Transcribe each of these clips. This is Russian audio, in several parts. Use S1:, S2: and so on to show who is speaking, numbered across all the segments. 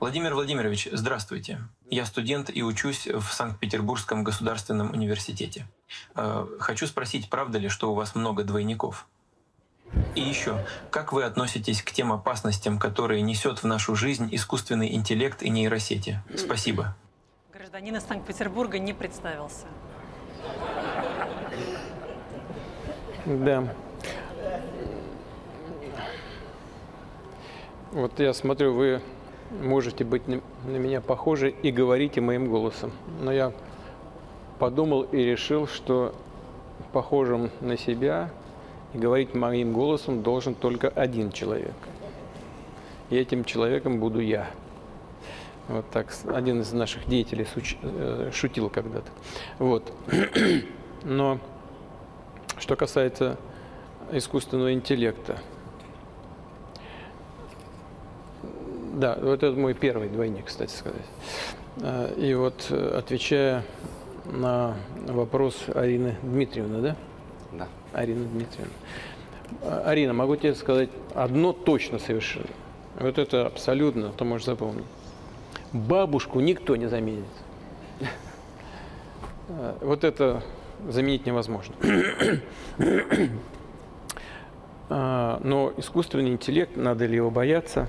S1: Владимир Владимирович, здравствуйте. Я студент и учусь в Санкт-Петербургском государственном университете. Хочу спросить, правда ли, что у вас много двойников? И еще, как вы относитесь к тем опасностям, которые несет в нашу жизнь искусственный интеллект и нейросети? Спасибо.
S2: Гражданин из Санкт-Петербурга не представился.
S3: Да. Вот я смотрю, вы можете быть на меня похожи и говорите моим голосом. Но я подумал и решил, что похожим на себя и говорить моим голосом должен только один человек. И этим человеком буду я. Вот так один из наших деятелей шутил когда-то. Вот. Но что касается искусственного интеллекта, да, вот это мой первый двойник, кстати сказать. И вот отвечая на вопрос Арины Дмитриевны, да?
S4: Да.
S3: Арина Дмитриевна. Арина, могу тебе сказать одно точно совершенно. Вот это абсолютно, ты можешь запомнить. Бабушку никто не заменит. Вот это заменить невозможно. Но искусственный интеллект, надо ли его бояться?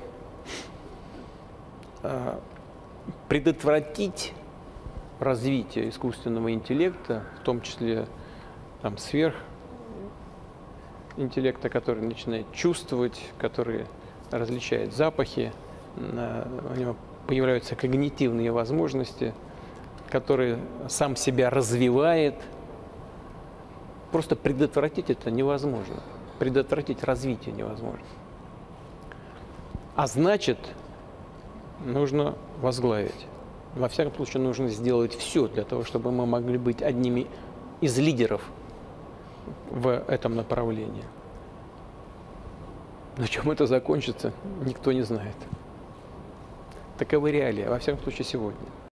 S3: Предотвратить развитие искусственного интеллекта, в том числе там, сверхинтеллекта, который начинает чувствовать, который различает запахи, у него появляются когнитивные возможности, который сам себя развивает. Просто предотвратить это невозможно. Предотвратить развитие невозможно. А значит, нужно возглавить. Во всяком случае, нужно сделать все для того, чтобы мы могли быть одними из лидеров в этом направлении. Но чем это закончится, никто не знает. Таковы реалии, во всяком случае, сегодня.